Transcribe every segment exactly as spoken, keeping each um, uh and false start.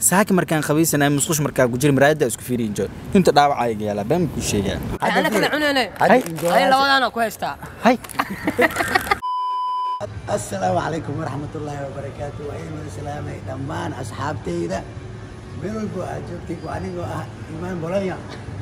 saaki markaan qabaysanay musqush markaa ku jir maraayada isku fiiriin joog inta dhaawacay gaala baan ku sheegaa ana kala cunanay hay labadana ku haystaa hay السلام عليكم ورحمة الله وبركاته وأيها السلام دمان أصحابتي ده بيقولوا بقى جبتك وأنا بقى إيمان بوليا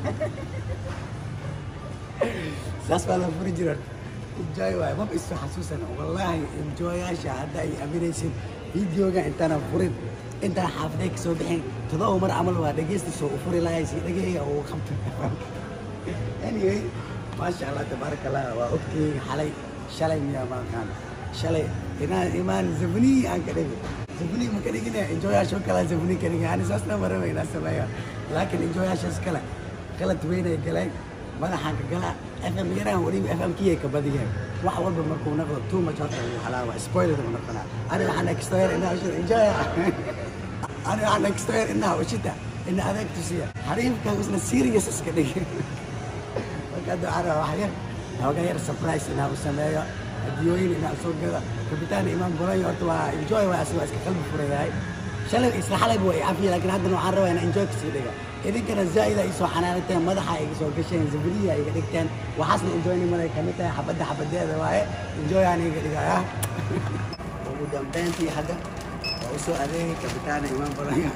ناس بقى فريجر enjoy واي ما بس حسوسنا والله enjoy يا شهادة أمينيسين فيديو جا أنت أنا فريد أنت حافظك سو بحين تضاو مر عمل واحد جيست سو فري لا يصير دقيقة أو خمسة anyway ما شاء الله تبارك الله وأوكي حالي شالي يا ما كان شالي هنا إيمان زبني أنك دقيق زبني ما كده كده enjoy أشوف كلا زبني كده أنا ساسنا مرة ما يناسب أيوة لكن enjoy أشوف كلا كلا توينه كلا ما ده حاجة كلا أفهم يراه وريم أفهم كيه كبديه واحد ورب مركون نقول تو ما جات حلاوة سبويلر من القناة أنا عن إكستير إنها وش enjoy أنا عن إكستير إنها وشتى إن هذاك تسير حريم كان وزن سيريس كده وكذا على واحد هو غير سبرايز إنها وسمايا الديوين إنها سوق كذا كابتن إمام بولاي أرتوا enjoy وأسوأ قلب فريداي شلون إسرح لي بوي عافية لكن هذا نوع عروة أنا enjoy كثير إذا كان الزايدة يسوى حنانتين مدحة يسوى كشين زبرية يقدر وحسن enjoy نمرة كمتة حبدا حبدا هذا واي enjoy يعني يقدر يا وقدام بنتي هذا وأسوأ عليه كابتن إمام بولاي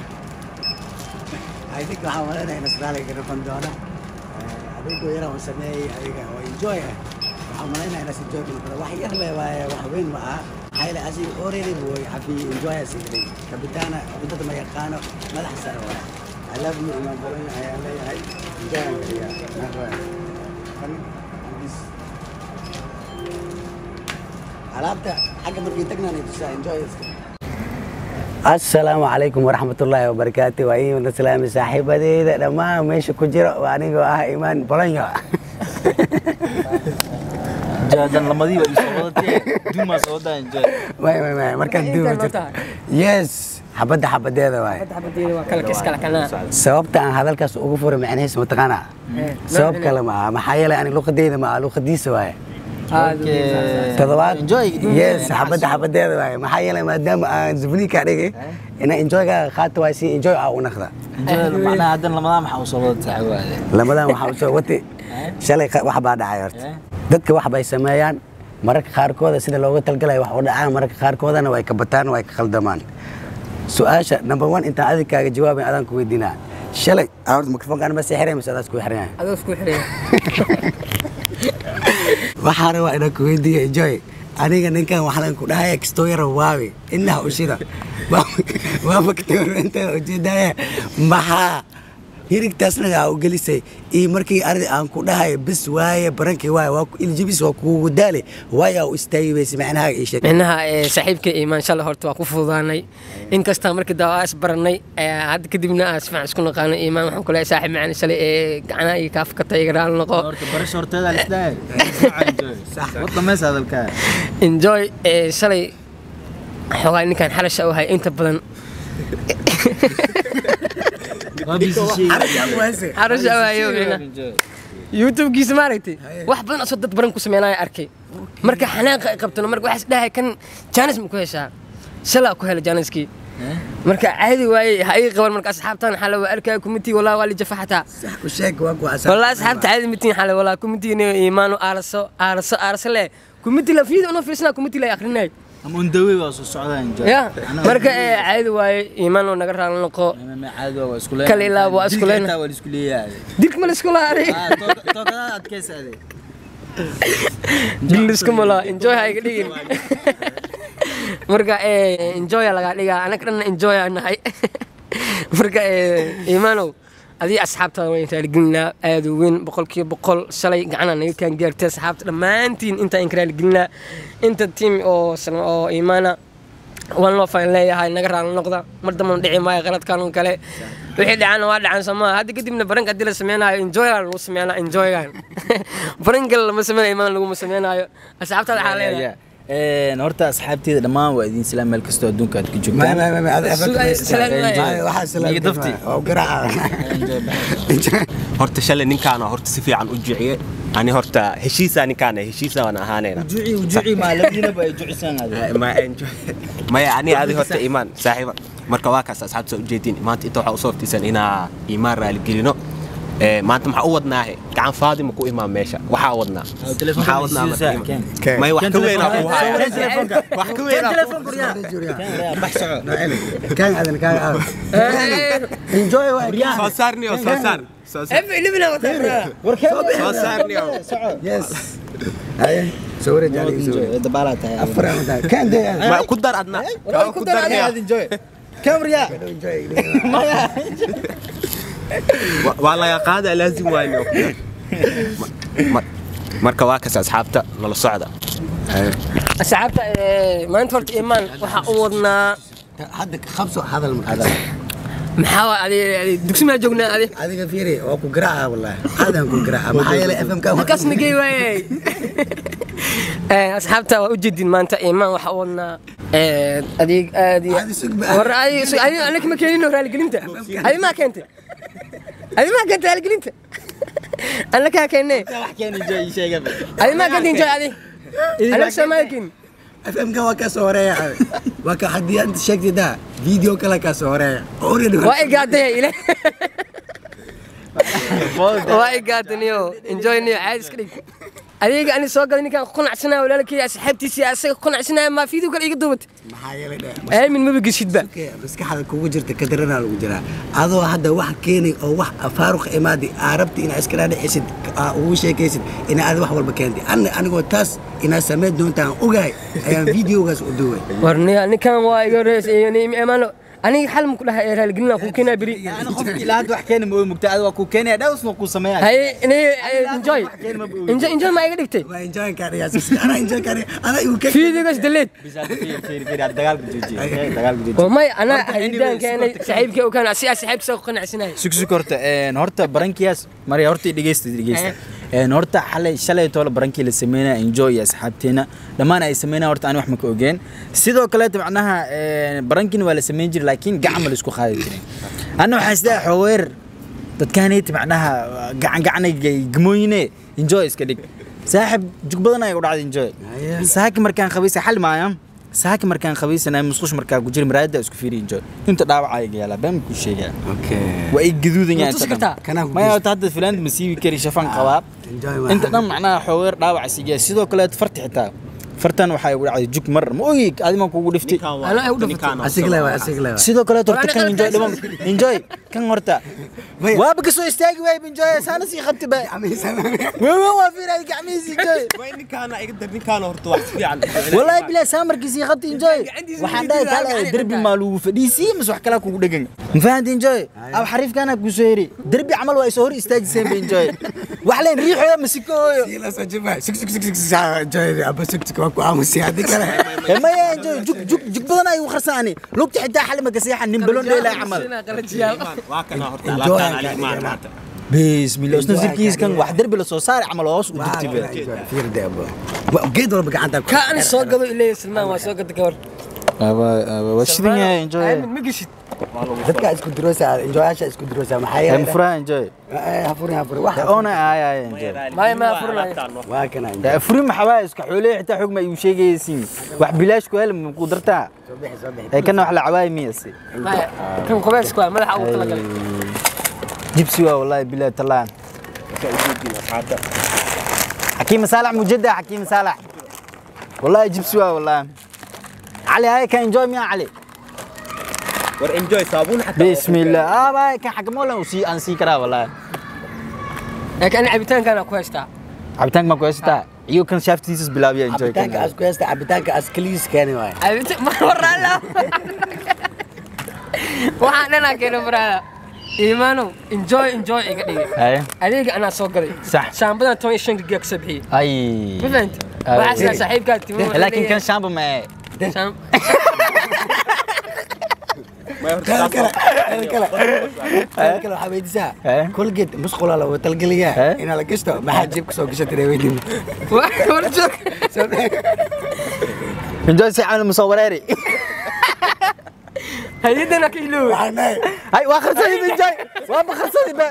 هذيك حوالنا نسمع لك الفندقة هذيك ويرى وسمي هذيك enjoy حوالنا ناس enjoy كنا واحد يغلى وحوين معه هاي الأشياء أوريدي بوي حبي enjoy سيدي كابتن بدت ما يقانو ما لح سروا I love you إمام بولنا هاي هاي هاي enjoy يا نقول كم بس عرفت حاجة مركيتنا نبص enjoy السلام عليكم ورحمة الله وبركاته وأيها السلام صاحبتي ده ما ماشي كجرا وأنا جوا إيمان بولنا جاdan lamadii way soo wadatay duma soo wadaa enjoy ما ما ما مركز دوما yes حبدا حبديدا واي حبديدا waa kala kiis kala kana sababta aan hadalkaas ugu furay macnaheedu ma taqaana sabab kale ma maxaa yeelay aan luqadeeda ma luqadiisa waay toddobaad yes حبدا حبديدا waay maxaa yeelay maadaama aan zubni ka dhigay ina enjoy ga qaato waay si enjoy ah u naqda macnaha hadan lamadan waxa uu soo wadaa waay lamadan waxa uu soo watay shalay wax baa dhacay horta dadka wax bay sameeyaan mararka qaarkooda sida looga talgalay wax u dhacaan mararka qaarkoodana way ka bataan way ka khaldamaan su'aasha number one inta adikaaga jawaabay adaan ku weydiinaa shalay awrad mikrofoonka ma sixirey mise adaas ku xirnaa adoo isku xirey waxaan rabaa inaan ku weydiiyo enjoy aniga ninkan waxaan ku dhahay extoyer waawi innaha u shida waa faktor inta ujeedaya maxaa hirigtaasna aa u gelisay iyo markii arday aan ku dhahay bis waaye barankii waaye waa iljibis waa kuugu daale waaye u istaayibaysa macnaha ii sheeg macnaha saaxiibka iimaan shalay horta waa ku fududaanay in kasta markii daa is baranay had kadibna aan si fiican isku naqaano iimaan waxaan ku leeyahay saaxiib macna shalay ee gacanaha iyo kaafka taygaraan noqo horta barash horteeda la isdaay sax wada mees hadalka enjoy shalay xogaa ninkan xalasha u hay inta badan عرجع وياه يوتيوب كيس مارتي واحد بدنا صدق برن كسمينا أركي مركا حناق قبتنا مركا واحد ده كان جانس مكويشة شلا كوهلا جانسكي مركا عادي واي هاي قبل مركا أصحابتنا حلا وأركي كوميتي ولا والي جفحتها وشيك واقو عسل والله أصحابت عادي متين حلا ولا كوميتي إيمانو أرسو أرسو أرسو له كوميتي لا فيد أنا فيسنا كوميتي لا آخرين أما ندوي واسو السعودية enjoy يا مركا عادي واي إيمانو نقرأ لنقو ما عادي واسكولين كلي لا واسكولين ديك والاسكولية ديك مال اسكولا هذه آه تو كذا أتكيس هذه ديك اسكولا enjoy هاي كذي مركا enjoy على قاعد أنا كنا enjoy أنا هاي مركا إيمانو هذه أصحابته وين تلقينا أدوين بقول كي بقول شلي قعنا نيو كان جرت أصحابته لما أنتين أنت إنكر لقينا أنت التيم أو سلام أو إيمانا والله فين ليه هاي نقرأ على النقطة مرة من دعي ما غلط كانوا كله وحيد عن واحد عن سما هذا قديم من برنك أدي لسمينا enjoy لو سمينا enjoy كان برنك لما سمينا إيمان لو سمينا أصحابته الحالية een horta asxaabteeda dhamaan waa idin salaam meel kastoo adduunka aad ku joogtaan ما ما ما هذا سلام واحد سلام دفتي. او قرعه horta shalay ninkaana horta si fiican u jiciye ani horta heshiisa ninkaana heshiisa waan ahaanayna وجوعي وجوعي ما لبينا بقى جوعسان هذا ma enjoy maya ani adi horta iimaan saaxiiba marka waa kaas asxaabta u jeedin maanta inta waxa u sooftiisan inaa iimaan raali gelino ee maanta maxaa u wadnaahe gacan faadima ku imaan meesha waxa wadnaa maxaa wadnaa may wax ka weyn ku haya wax ka weyn كان هذا كان انجوي soo saarni oo soo saar soo saar اف اللي بنا soo saarni oo يس هاي صورة جالي صورة دبالات هاي أفرع كان ده ma ku dar adna ku dar هذا انجوي كاميرا والله يا قاده لازم وayno marka waa kaas asxaabta nala socda asxaabta maanta horta iimaan waxa u wadnaa حدك خمسة هذا المكان maxaa adi dugsi ma joognaa adi هذا كفيري وأكو قراءة والله هذا أكو قراءة ما حيلا إف إم كام halkaas nagay waay ee asxaabta waa u jeedin maanta iimaan waxa u wadnaa ee adig aadi هذا سوق بقى war ay ay anaka ma keenino raali gelinta ay ma keentay ay ma keentay raali gelinta anaka keenay كان انجوي شيء قبل ay ma keentay enjoy adi anaka samaakin إف إم كام وكاسوريا وكا حد أنت شكل ده فيديو كلا كاسوريا أوريدي waa igaaday ile waa igaadaniyo enjoy niyo caadi iska dhig adiga ani soo gaday ninkan qanacsanaa walaalkay asxaabtiisa asaga qanacsanaa ma fiidiyo kale iga duubad ما حيلا ده ay min ma bigisid ba بس كحد كوجو جرت كدرنا لو جرا هذا هذا واحد كيني أو واحد فاروق إمادي عربت إن أسكراني حسد أو شيء كيسد إن هذا واحد والبكاندي أنا أنا قلت تاس إن سمعت دون تان أوجاي أيام فيديو جالس أدوه warniya ninkan waa iga rees yani iimaano aniga xal ma ku dhahay raali gelina ku keenaa biri انا خفت الى هذا وحكينا مو مقتعد وكو كينيا داوس ما كو سميها hay inay enjoy enjoy enjoy ma iga dhigtay ما إنجاي كاري يا سيس أنا إنجاي كاري أنا يمكن fiidiyogaas daleed في في في الدجال بجوجي الدجال بجوجي ومay ana haydan keenay saaxiibkay oo kana si saaxiibkiisa ku qanacsanay سكسك horta een horta barankiyaas mari horta dhageysta dhageysta een horta xalay shalay toole barankii la sameeyay enjoy ya asxaabteena dhamaan ay sameeyaan horta aan wax ma ka ogeen sidoo kale tabcanaha een barankiin waa la sameeyay jir laakiin gacmo la isku qaadi jiray anna waxa isdaa xoweer dadkaanay tabcanaha gacan gacanay gmooyine enjoy iska dhig saaxib jug badan ay u dhacday enjoy saaki markaan qabiisay xal maayam saaki markaan qabiisanay musqush markaa ku jir maraada isku fiiri enjoy inta dhaawacay gaala baan ku sheegay أوكي way gaduudan yahay Tusi kartaa? Kanaa ku ma yahay hadda filan ma siibi kari shafan qabaab Enjoy ma inta dhan macnaha xoweer dhaawac sigaa sidoo kale farti xitaa fartan waxa ay u dhacday jug mar ma oyi adima kugu dhiftay Ana ay u dhiftay. أسيقلا وا أسيقلا وا sidoo kale horta Walaal kan aniga enjoy dhamaan enjoy kan horta Maya. waaba ka soo istaagi way enjoy saana si qabti ba عمي سلام way way waa fiiray gacmihiisa enjoy way ninkaana iga dar ninkaana horta wax fiican wallahi bila samarkiisa qabti enjoy waxaan dhahay kale derbi maalu fadhiisi mas wax kala kugu dhagan ma fahanti enjoy aw xariifkana ku soo yiri derbi amal waa soo hor istaajiseen ba enjoy wax leen riixo masikooyo يلا سجبا سك سك سك سك جاي أبى سك سك وأكو عامس يا دي كله ما يا enjoy jug jug jug badan ay u kharsaani lugta xitaa xal ma gaseexan nin balon leela amal waa kana horta alaabtaan ali imaan maanta بسم الله أصلا زكيز كان واحد درب له صار عمل واس ودكتي به فير ده أبو قيد ولا بقى عندك ka ani soo gado ilaa Salmaan waa soo gado gawar أبا أبا وش دنيا ay enjoy min ma gishid dadka isku diroosa enjoyasha isku diroosa maxay هم فرا enjoy hafuri hafuri wax أنا آي آي enjoy ما ما furnaay waa kana فري محواي اسك حولي حتى حكم أي شيء جيسين واحد بلاش كويل من قدرتها صبح صبح كنا وحلا عواي ميسي kan qubays ku madaxa ugu tala galay جبسوا والله بالله طلعن حكيم صالح مجدة حكيم صالح والله جبسوا والله علي هاي كان enjoy ميا علي war enjoy saabuun xataa بسم الله آه باي كان حكم ولا وسي أنسي كرا والله laakiin ani cabitaankan ku haystaa عبتانك ما كويستا يو كان شافت تيسس بلابيا enjoy cabitaanka كان as ku heesta cabitaanka as kaliis keeni waay cabitaan ma warala waxaan dhanaa keeno faraada iimaano enjoy enjoy iga dhigay هاي adeega anaa soo gaday صح shaambadan toban iyo shan giga ka sabxiyey أي ma fahanti أي. waxaa saaxiibkaa timo لكن كان شامبو ما shaam kala kala kala kala kala waxaa weydiisaa Eh? kolgeed musqula la wada talgeliyaa Eh? inaa la gashto maxaa jeebka soo gashatay weydin war joog enjoy si aan musawirari هيدنا كيلو هاي واخر سنه enjoy وابا خلصني بقى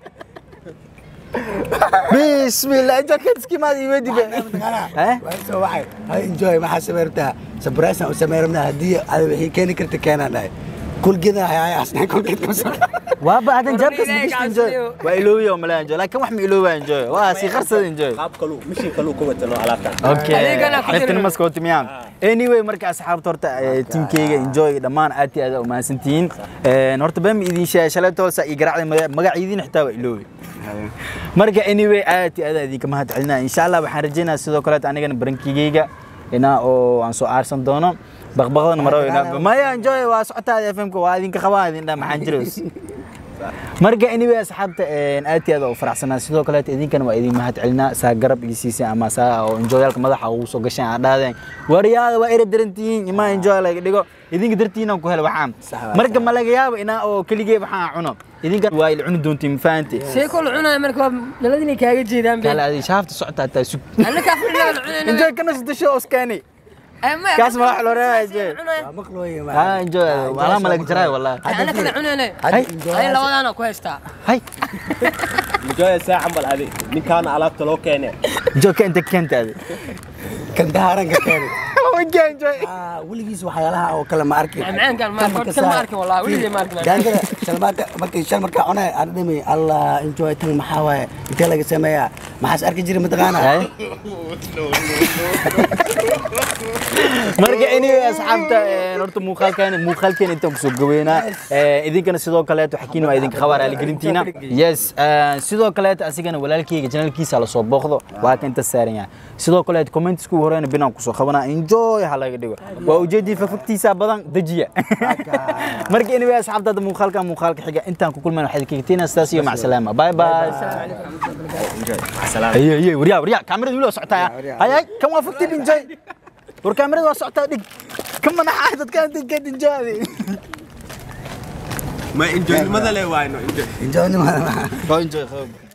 بسم الله انت كنت كيما يودي بقى ها سو waxay hay enjoy waxa sameertaa surprise oo sameerna hadii ay wixii keeni karta keenanay kul gida hay asna kul gida وابا هذا جابك بس enjoy وإلوي يوم لا enjoy لكن واحد إلوي enjoy واسي خرصة enjoy qaab kalu mishin kalu ku wadano alaabtan اوكي حتى مسكوت ميام anyway marka asxaab torta team keyga enjoy dhamaan aad iyo aad u maasantiin een horta bam idin sheeshalay toosa i garacday magaciidin xitaa waa iloobi marka anyway aad iyo aad idin kama had celina insha Allah waxaan rajaynayaa sidoo kale anigana barankigeyga ina oo aan soo aarsan doono baqbaqdan maro ina ma ya enjoy waa socotaa F M ka waa idin ka qabaa idin dha maxaan jiroos marka anyway asxaabta een aad iyo aad u faraxsanaa sidoo kale idinkana waa idin mahad celinaa saa garab ii siisay ama saa oo enjoyalka madaxa ugu soo gashaan aad dhaadeen wariyaada waa ira darantiin ima enjoy laga dhigo idinka dartiina ku hel waxaan marka ma laga yaabo ina oo kaligeey waxaan cuno idinka waa il cuni doontiin faanti شيء كل عنا مركب للذين كاجي جيدان kala adi shaafta socota taa sug أنا كافر لا العنا enjoy kana sidasho oskani أما kaas ma wax loo reeyay maqlooyo ma ha enjoy wala ma laga jiray wallahi أنا كذا عنا hay أنا لو أنا كويستا hay enjoy saacan bal adi ninkaan alaabta loo keenay enjoy ka inta kanta adi kan daaran ka keenay wajah enjoy ah waligiis waxyaalaha oo kale ma arkin معان كان ما كنت كم أركي والله ولي ما أركي gaangada shalmaaka markii shal markaa cunay aan dhimay allah enjoy tan maxaa waaye intee laga sameeyaa maxaas arki jiray mataqaana hay marka anyway asxaabta horta muuqaalkan muuqaalkan inta ku soo gaweynaa idinkana sidoo kale waxa waa idinka khabar ali gelintiina yes sidoo kale asigana walaalkeyga channelkiisa la soo booqdo waa ka inta saaran yahay sidoo kale comments ku horeyna binaan ku soo qabanaa enjoy ha laga dhigo waa ujeedii fafagtiisa badan dajiya marka anyway asxaabta muuqaalkan muuqaalka xiga intaan ku kulmayno waxa idinka tigtina sidaas iyo mac salaama bye bye enjoy salaam ayo ayo wariya wariya kaamirada wilo soctaa hay hay kan waa fagti enjoy war kaamirada waa socotaa dhig kama naxaa dadka inta ka enjoy ma enjoy mada le waayno enjoy enjoy enjoy